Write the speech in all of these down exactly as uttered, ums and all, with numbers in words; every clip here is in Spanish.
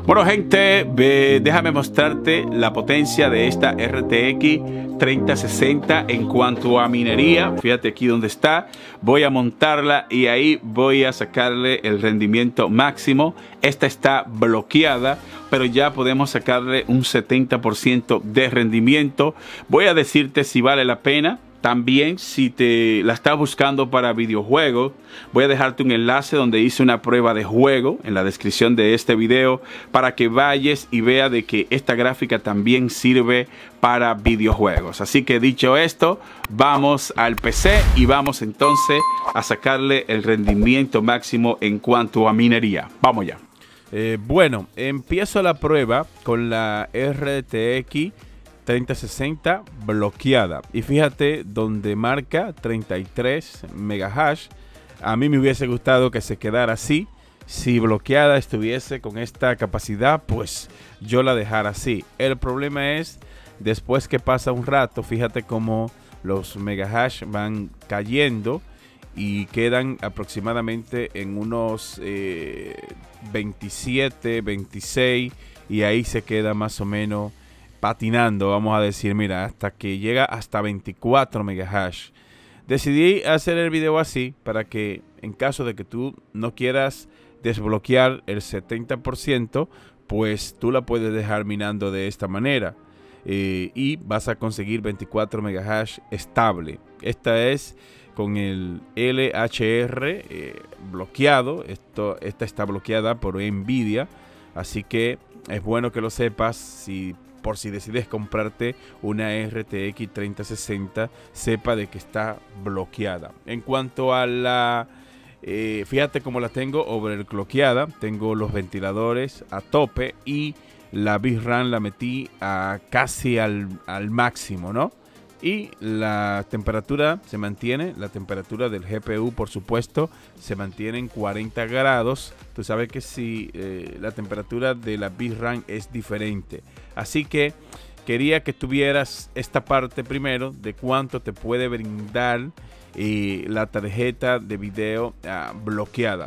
Bueno, gente, ve, déjame mostrarte la potencia de esta R T X treinta sesenta en cuanto a minería. Fíjate aquí donde está. Voy a montarla y ahí voy a sacarle el rendimiento máximo. Esta está bloqueada, pero ya podemos sacarle un setenta por ciento de rendimiento. Voy a decirte si vale la pena. También, si te la estás buscando para videojuegos, voy a dejarte un enlace donde hice una prueba de juego en la descripción de este video para que vayas y veas de que esta gráfica también sirve para videojuegos. Así que dicho esto, vamos al P C y vamos entonces a sacarle el rendimiento máximo en cuanto a minería. Vamos ya. Eh, bueno, empiezo la prueba con la R T X treinta sesenta bloqueada y fíjate donde marca treinta y tres megahash. A mí me hubiese gustado que se quedara así. Si bloqueada estuviese con esta capacidad, pues yo la dejara así. El problema es después que pasa un rato, fíjate cómo los megahash van cayendo y quedan aproximadamente en unos eh, veintisiete, veintiséis, y ahí se queda más o menos patinando, vamos a decir, mira, hasta que llega hasta veinticuatro megahash. Decidí hacer el video así para que en caso de que tú no quieras desbloquear el setenta por ciento, pues tú la puedes dejar minando de esta manera eh, y vas a conseguir veinticuatro megahash estable. Esta es con el L H R eh, bloqueado. Esto, esta está bloqueada por Nvidia, así que es bueno que lo sepas. Si por si decides comprarte una R T X treinta sesenta, sepa de que está bloqueada. En cuanto a la, eh, fíjate cómo la tengo overclockeada. Tengo los ventiladores a tope y la V RAM la metí a casi al, al máximo, ¿no? Y la temperatura se mantiene, la temperatura del G P U, por supuesto, se mantiene en cuarenta grados. Tú sabes que si eh, la temperatura de la V RAM es diferente. Así que quería que tuvieras esta parte primero de cuánto te puede brindar eh, la tarjeta de video ah, bloqueada.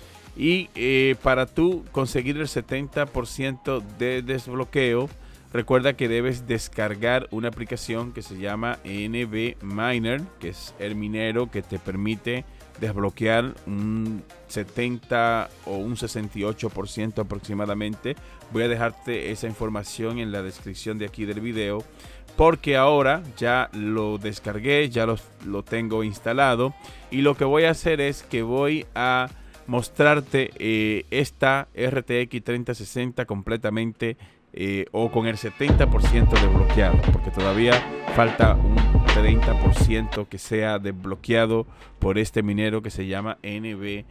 Y eh, para tú conseguir el setenta por ciento de desbloqueo, recuerda que debes descargar una aplicación que se llama NVMiner, que es el minero que te permite desbloquear un setenta o un sesenta y ocho por ciento aproximadamente. Voy a dejarte esa información en la descripción de aquí del video, porque ahora ya lo descargué, ya lo, lo tengo instalado, y lo que voy a hacer es que voy a mostrarte eh, esta R T X treinta sesenta completamente Eh, o con el setenta por ciento desbloqueado, porque todavía falta un treinta por ciento que sea desbloqueado por este minero que se llama N V.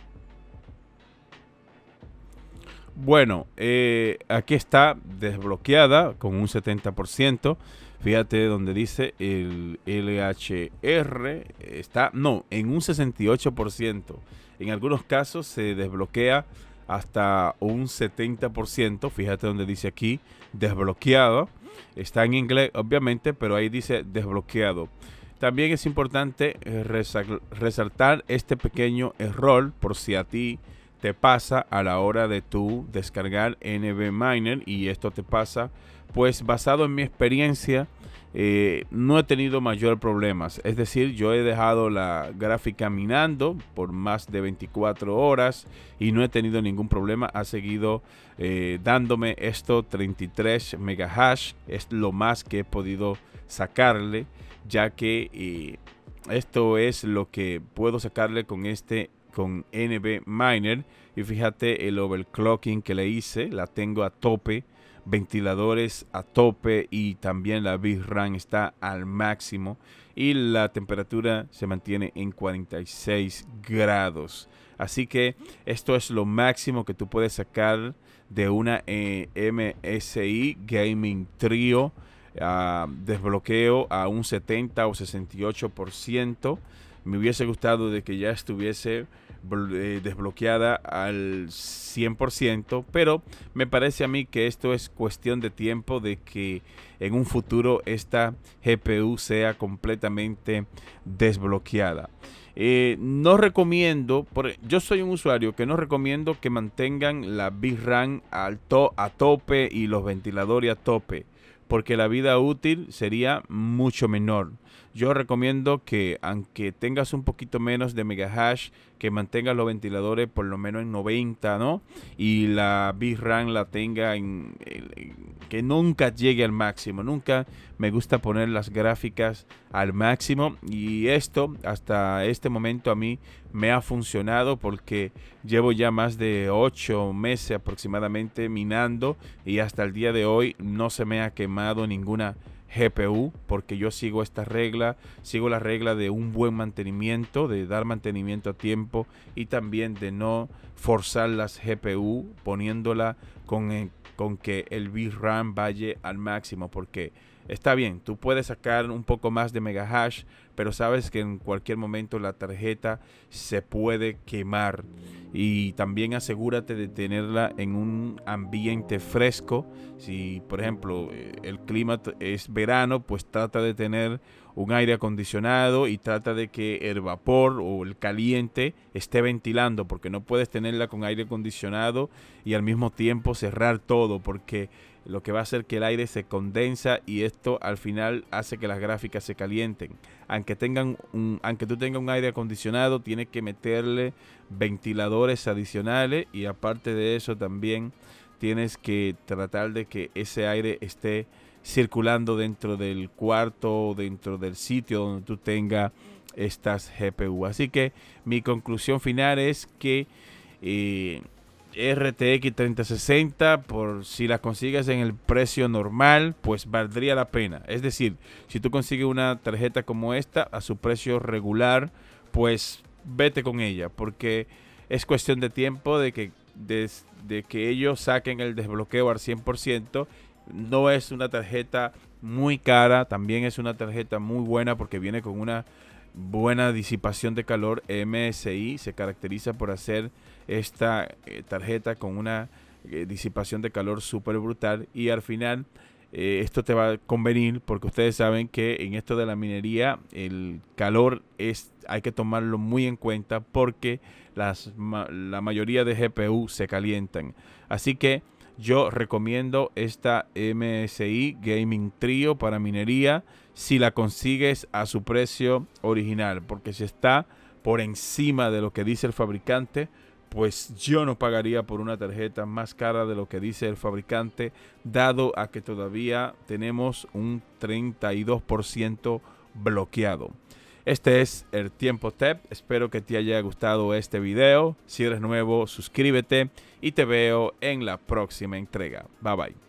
Bueno, eh, aquí está desbloqueada con un setenta por ciento. Fíjate donde dice el L H R, está, no, en un sesenta y ocho por ciento. En algunos casos se desbloquea hasta un setenta por ciento. Fíjate donde dice aquí desbloqueado. Está en inglés obviamente, pero ahí dice desbloqueado. También es importante resaltar este pequeño error por si a ti te pasa a la hora de tú descargar NVMiner y esto te pasa. Pues basado en mi experiencia, eh, no he tenido mayor problemas. Es decir, yo he dejado la gráfica minando por más de veinticuatro horas y no he tenido ningún problema. Ha seguido eh, dándome esto treinta y tres megahash. Es lo más que he podido sacarle, ya que eh, esto es lo que puedo sacarle con este con NVMiner. Y fíjate el overclocking que le hice, la tengo a tope, ventiladores a tope y también la V RAM está al máximo y la temperatura se mantiene en cuarenta y seis grados. Así que esto es lo máximo que tú puedes sacar de una eh, M S I Gaming Trio uh, desbloqueo a un setenta o sesenta y ocho por ciento. Me hubiese gustado de que ya estuviese eh, desbloqueada al cien por ciento, pero me parece a mí que esto es cuestión de tiempo de que en un futuro esta G P U sea completamente desbloqueada. Eh, no recomiendo, por, yo soy un usuario que no recomiendo que mantengan la V RAM al to, a tope y los ventiladores a tope, porque la vida útil sería mucho menor. Yo recomiendo que, aunque tengas un poquito menos de megahash, que mantengas los ventiladores por lo menos en noventa, ¿no? Y la V RAM la tenga en, en, que nunca llegue al máximo. Nunca me gusta poner las gráficas al máximo. Y esto, hasta este momento, a mí me ha funcionado porque llevo ya más de ocho meses aproximadamente minando. Y hasta el día de hoy no se me ha quemado ninguna G P U, porque yo sigo esta regla, sigo la regla de un buen mantenimiento, de dar mantenimiento a tiempo y también de no forzar las G P U poniéndola con, eh, con que el V RAM vaya al máximo, porque está bien, tú puedes sacar un poco más de megahash, pero sabes que en cualquier momento la tarjeta se puede quemar. Y también asegúrate de tenerla en un ambiente fresco. Si, por ejemplo, el clima es verano, pues trata de tener un aire acondicionado y trata de que el vapor o el caliente esté ventilando, porque no puedes tenerla con aire acondicionado y al mismo tiempo cerrar todo, porque lo que va a hacer que el aire se condensa y esto al final hace que las gráficas se calienten. Aunque tengan un, aunque tú tengas un aire acondicionado, tienes que meterle ventiladores adicionales y aparte de eso también tienes que tratar de que ese aire esté circulando dentro del cuarto, dentro del sitio donde tú tengas estas G P U. Así que mi conclusión final es que eh, R T X treinta sesenta, por si la consigues en el precio normal, pues valdría la pena. Es decir, si tú consigues una tarjeta como esta a su precio regular, pues vete con ella, porque es cuestión de tiempo de que, de, de que ellos saquen el desbloqueo al cien por ciento. No es una tarjeta muy cara, también es una tarjeta muy buena porque viene con una buena disipación de calor. M S I se caracteriza por hacer esta eh, tarjeta con una eh, disipación de calor súper brutal, y al final eh, esto te va a convenir porque ustedes saben que en esto de la minería el calor es, hay que tomarlo muy en cuenta porque las, la mayoría de G P U se calientan. Así que yo recomiendo esta M S I Gaming Trio para minería si la consigues a su precio original, porque si está por encima de lo que dice el fabricante, pues yo no pagaría por una tarjeta más cara de lo que dice el fabricante, dado a que todavía tenemos un treinta y dos por ciento bloqueado. Este es el Tiempo Tech. Espero que te haya gustado este video. Si eres nuevo, suscríbete y te veo en la próxima entrega. Bye bye.